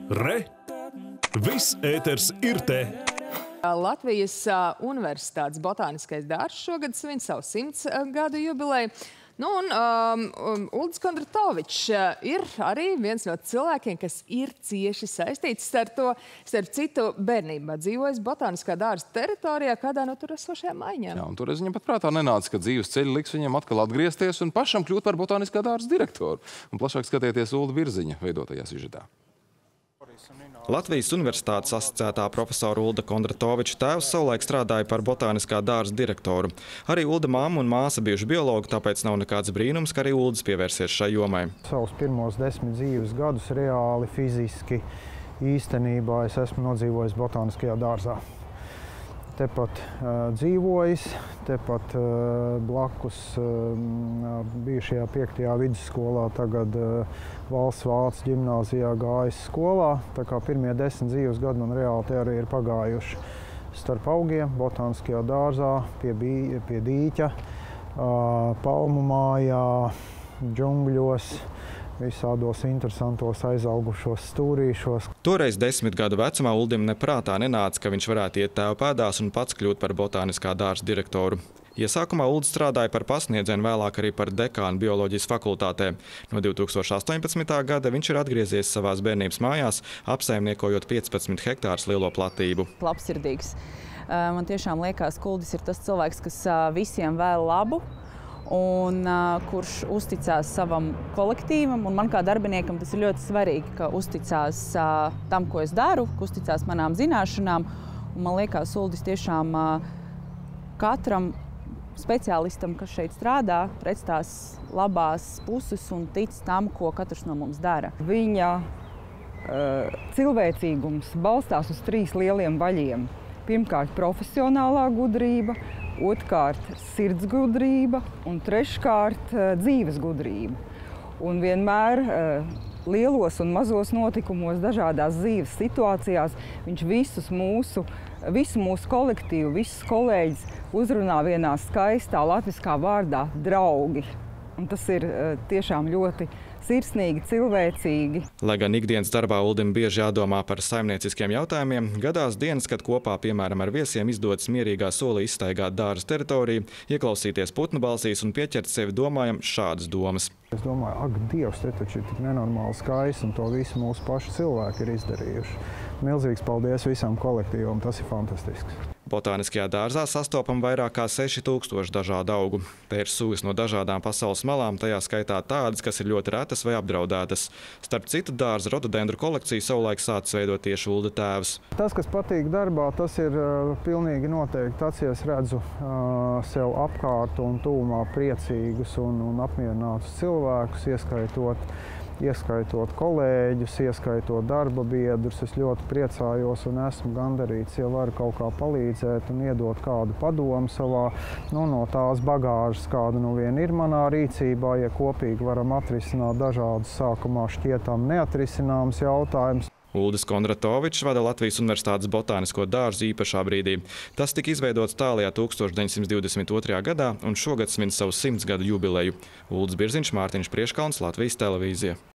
Re! Viss ēters ir te! Latvijas Universitātes botāniskais dārzs šogad svin savu 100 gadu jubileju. Uldis Kondratovičs ir arī viens no cilvēkiem, kas ir cieši saistīts ar to. Starp citu, bērnībā dzīvojis botāniskā dārza teritorijā, kādā no tur esošajām maiņām. Jā, un toreiz viņam pat prātā nenāca, ka dzīves ceļi liks viņam atkal atgriezties un pašam kļūt par botāniskā dārza direktoru. Un plašāk skatieties Ulda Virziņa veidotajā sižetā. Latvijas Universitātes asociētā profesora Ulda Kondratoviča tēvs savulaik strādāja par botāniskā dārza direktoru. Arī Ulda mamma un māsa bijuši biologi, tāpēc nav nekāds brīnums, ka arī Uldis pievērsies šai jomai. Savus pirmos 10 dzīves gadus reāli, fiziski, īstenībā es esmu nodzīvojis botāniskajā dārzā. Tepat dzīvojis, tepat blakus bijušajā 5. vidusskolā, tagad Valsts Vācu ģimnāzijā gājis skolā. Tā kā pirmie 10 dzīves gadi man reāli te arī ir pagājuši starp augiem, botāniskajā dārzā, pie dīķa, palmu mājā, džungļos, visādos interesantos aizaugušos stūrīšos. Toreiz 10 gadu vecumā Uldim neprātā nenāca, ka viņš varētu iet tēva pēdās un pats kļūt par botāniskā dārza direktoru. Iesākumā Uldis strādāja par pasniedzienu, vēlāk arī par dekānu bioloģijas fakultātē. No 2018. gada viņš ir atgriezies savās bērnības mājās, apsaimniekojot 15 hektārus lielo platību. Labsirdīgs. Man tiešām liekas, ka Uldis ir tas cilvēks, kas visiem vēl labu un kurš uzticās savam kolektīvam. Un man kā darbiniekam tas ir ļoti svarīgi, ka uzticās tam, ko es daru, ka uzticās manām zināšanām. Un man liekas, Uldis tiešām katram speciālistam, kas šeit strādā, redz tās labās puses un tic tam, ko katrs no mums dara. Viņa cilvēcīgums balstās uz 3 lieliem vaļiem. Pirmkārt, profesionālā gudrība, otrkārt, sirds gudrība un treškārt, dzīves gudrība. Un vienmēr lielos un mazos notikumos, dažādās dzīves situācijās viņš visu mūsu kolektīvu, visus kolēģis uzrunā vienā skaistā latviskā vārdā draugi. Un tas ir tiešām ļoti sirsnīgi, cilvēcīgi. Lai gan ikdienas darbā Uldim bieži jādomā par saimnieciskiem jautājumiem, gadās dienas, kad kopā, piemēram, ar viesiem izdodas mierīgā solī izstaigāt dārza teritoriju, ieklausīties putnu balsīs un pieķert sevi domājam šādas domas. Es domāju, ak, Dievs, te taču ir tik nenormāli skaists, un to visu mūsu paši cilvēki ir izdarījuši. Milzīgs paldies visam kolektīvam, tas ir fantastisks. Botāniskajā dārzā sastopam vairāk kā 6000 dažādu augu. Te ir sugas no dažādām pasaules malām, tajā skaitā tādas, kas ir ļoti retas vai apdraudētas. Starp citu, dārza rododendru kolekciju savulaik sācis veidot tieši Ulda tēvs. Tas, kas patīk darbā, tas ir pilnīgi noteikti tāds, ja es redzu sev apkārt un tūmā priecīgus un apmierinātus cilvēkus, ieskaitot kolēģus, ieskaitot darba biedrus. Es ļoti priecājos un esmu gandarīts, ja varu kaut kā palīdzēt un iedot kādu padomu savā, no tās bagāžas, kāda nu vien ir manā rīcībā, ja kopīgi varam atrisināt dažādus sākumā šķietam neatrisināmus jautājumus. Uldis Kondratovičs vada Latvijas Universitātes botānisko dārzu īpašā brīdī. Tas tika izveidots tālajā 1922. gadā un šogad svin savu 100 gadu jubileju. Uldis Virziņš, Mārtiņš Prieškalns, Latvijas televīzija.